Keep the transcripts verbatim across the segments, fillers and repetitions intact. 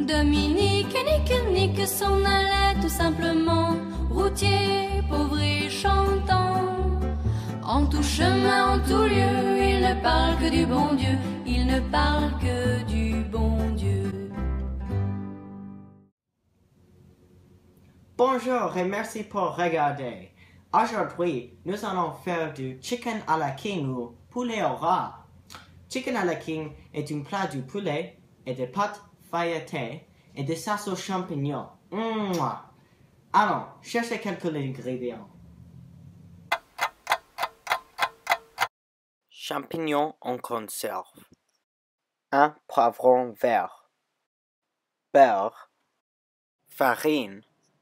Dominique, nique, nique, s'en allait tout simplement. Routier, pauvre et chantant. En tout chemin, en tout lieu, il ne parle que du bon Dieu. Il ne parle que du bon Dieu. Bonjour et merci pour regarder. Aujourd'hui, nous allons faire du chicken à la king ou poulet au rat. Chicken à la king est un plat de poulet et de pâtes feuilletées et de sauce aux champignons. Mouah. Allons, cherchez quelques ingrédients. Champignons en conserve. Un poivron vert. Beurre. Farine.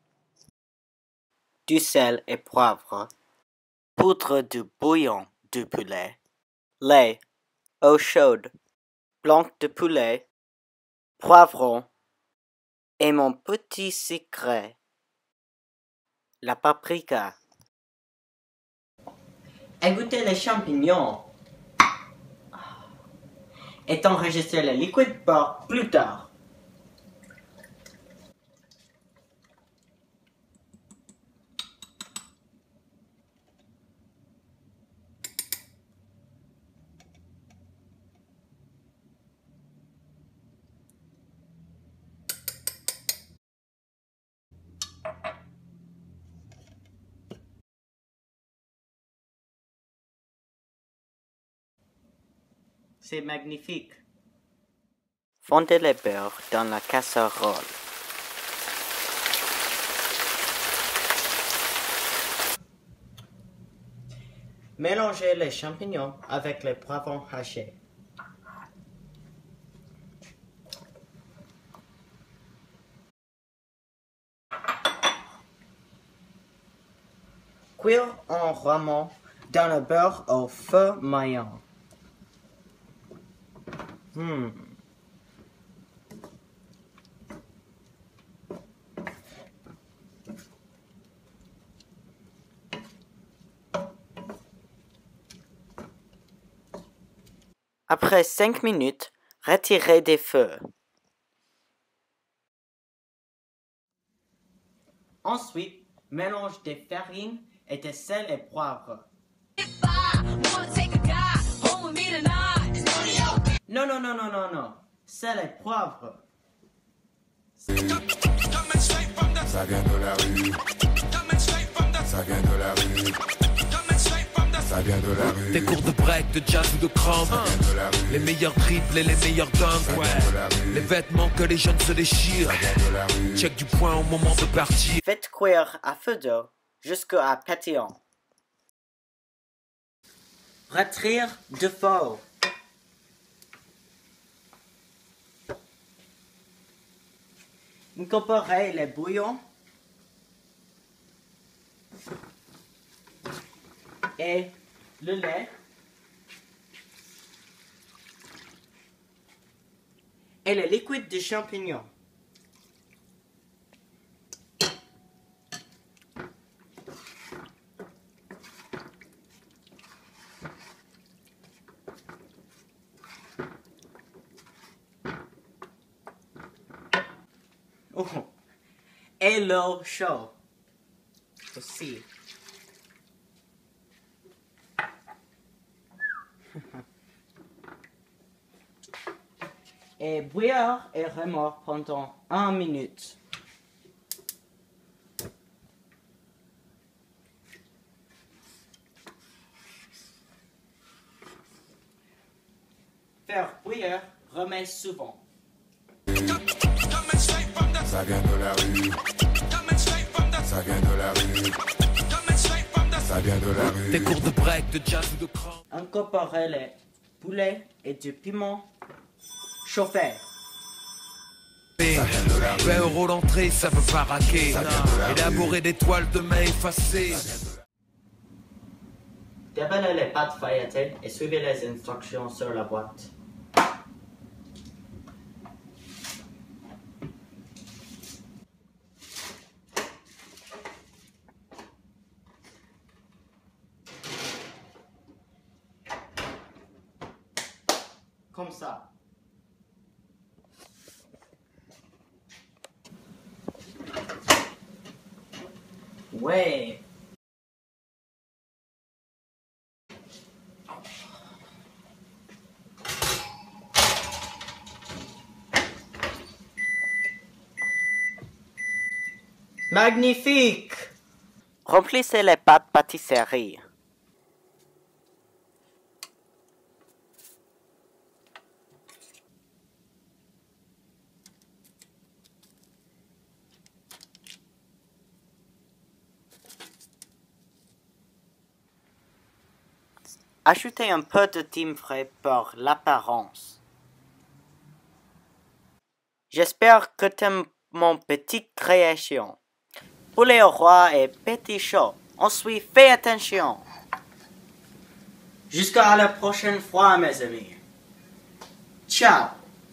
Du sel et poivre. Poudre de bouillon de poulet. Lait. Eau chaude. Blanc de poulet. Poivron. Et mon petit secret. La paprika. Égouttez les champignons. Et enregistrez le liquide pour plus tard. C'est magnifique. Fondez le beurre dans la casserole. Mélangez les champignons avec les poivrons hachés. Cuire en rameau dans le beurre au feu moyen. Hmm. Après cinq minutes, retirez des feux. Ensuite, mélange des farines et de sel et poivre. Non, non, non, non, non, non. Sel et poivre. Ça vient de la rue. Ça vient de la rue. Ça vient de la rue. Des cours de break, de jazz ou de cramp. Les meilleurs triples et les meilleurs dunks. Ouais. Les vêtements que les jeunes se déchirent. Check du point au moment de partir. Faites cuire à feu d'eau jusqu'à pétillant. Retire de feu. Incorporez les bouillons et le lait et le liquide de champignons. Oh. Et l'eau chaude aussi. Et bouillir et remuer pendant une minute. Faire bouillir, remet souvent. Ça vient de la rue. Ça vient de la rue. Ça vient de la rue. Des cours de break, de jazz ou de cramp. Incorporez les poulets et du piment chauffé. vingt euros l'entrée, ça veut pas raquer. Élaborer des toiles de main effacées. Déballez les pâtes feuilletées et suivez les instructions sur la boîte. Comme ça. Ouais. Magnifique! Remplissez les pâtes pâtisserie. Ajoutez un peu de timbre pour l'apparence. J'espère que t'aimes mon petit création. Poulet au roi et petit chaud. Ensuite, fais attention. Jusqu'à la prochaine fois, mes amis. Ciao.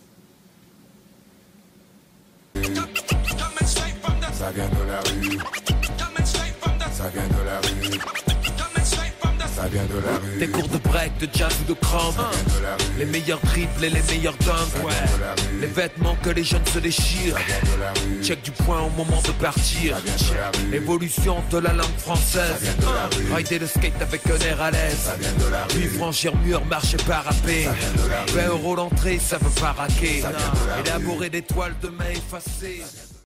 Ça vient de la rue. Ça vient de la rue. Ça vient de la rue. Des cours de break, de jazz ou de crampe. Les meilleurs triples et les meilleurs dunks, ouais. Les vêtements que les jeunes se déchirent. Check du point au moment de partir. L'évolution de la langue française. Rider le skate avec un air à l'aise. Puis franchir mur, marcher parapé. vingt euros l'entrée, ça veut pas raquer. Élaborer des toiles de main effacées.